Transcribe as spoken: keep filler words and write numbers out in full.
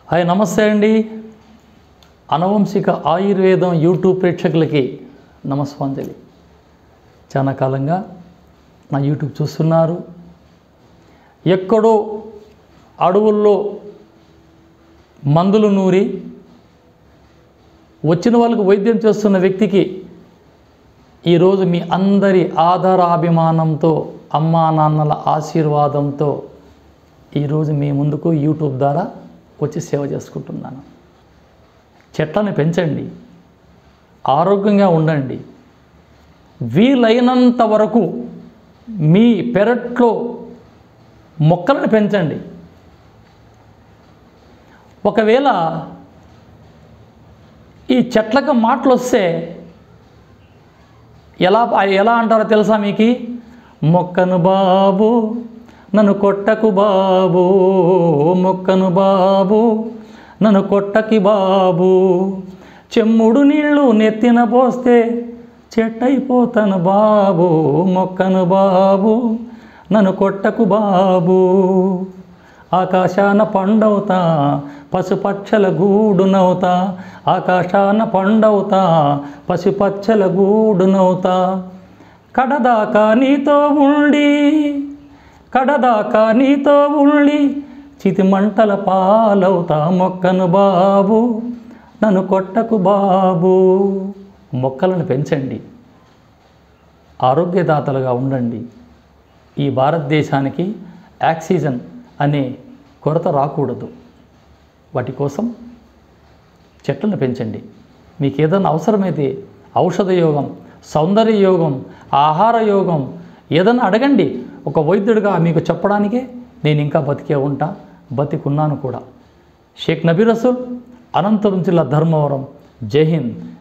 Hi నమస్తే అండి. అనువంశిక ఆయుర్వేదం యూట్యూబ్ ప్రేక్షకులకి నమస్వాంజలి. చాలా కాలంగా నా యూట్యూబ్ చూస్తున్నారు. ఎక్కడో అడవుల్లో మందులు నూరి వచ్చిన వాళ్ళకు వైద్యం చేస్తున్న వ్యక్తికి ఈరోజు మీ అందరి ఆధారాభిమానంతో, అమ్మా నాన్నల ఆశీర్వాదంతో ఈరోజు మీ ముందుకు యూట్యూబ్ ద్వారా వచ్చి సేవ చేసుకుంటున్నాను. చెట్లను పెంచండి, ఆరోగ్యంగా ఉండండి. వీలైనంత వరకు మీ పెరట్లో మొక్కలను పెంచండి. ఒకవేళ ఈ చెట్లకు మాటలు వస్తే ఎలా ఎలా అంటారో తెలుసా మీకు? మొక్కను బాబు నన్ను కొట్టకు బాబు, మొక్కను బాబు నన్ను కొట్టకి బాబు, చెమ్ముడు నీళ్ళు నెత్తిన పోస్తే చెట్టయిపోతాను బాబు, మొక్కను బాబు నన్ను కొట్టకు బాబు. ఆకాశాన పండవుతా పశుపక్షల గూడునవుతా, ఆకాశాన పండవుతా పశుపక్షల గూడునవుతా, కడదాకా నీతో ఉండి కడదాకా నీతో ఉండి చితి మంటల పాలవుతా, మొక్కను బాబు నన్ను కొట్టకు బాబు. మొక్కలను పెంచండి, ఆరోగ్యదాతలుగా ఉండండి. ఈ భారతదేశానికి ఆక్సిజన్ అనే కొరత రాకూడదు. వాటి కోసం చెట్లను పెంచండి. మీకు ఏదైనా అవసరమైతే ఔషధ యోగం, సౌందర్య యోగం, ఆహార యోగం ఏదైనా అడగండి. ఒక వైద్యుడిగా మీకు చెప్పడానికే నేను ఇంకా బతికే ఉంటా, బతికున్నాను కూడా. షేక్ నబీ రసూల్, అనంతపురం జిల్లా, ధర్మవరం. జై హింద్.